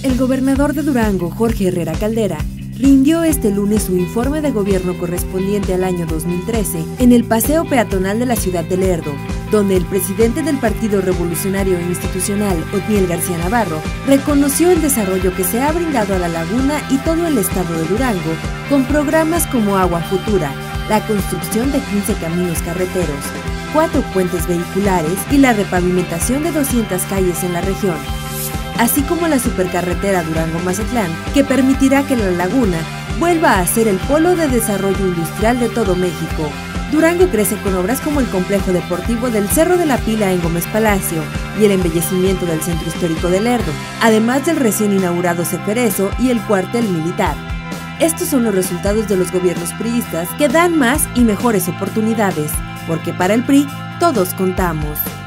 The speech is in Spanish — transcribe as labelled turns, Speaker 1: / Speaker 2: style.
Speaker 1: El gobernador de Durango, Jorge Herrera Caldera, rindió este lunes su informe de gobierno correspondiente al año 2013 en el paseo peatonal de la ciudad de Lerdo, donde el presidente del Partido Revolucionario Institucional, Otniel García Navarro, reconoció el desarrollo que se ha brindado a la laguna y todo el estado de Durango con programas como Agua Futura, la construcción de 15 caminos carreteros, 4 puentes vehiculares y la repavimentación de 200 calles en la región, así como la supercarretera Durango-Mazatlán, que permitirá que la laguna vuelva a ser el polo de desarrollo industrial de todo México. Durango crece con obras como el complejo deportivo del Cerro de la Pila en Gómez Palacio y el embellecimiento del centro histórico de Lerdo, además del recién inaugurado Ceferezo y el cuartel militar. Estos son los resultados de los gobiernos priistas que dan más y mejores oportunidades, porque para el PRI todos contamos.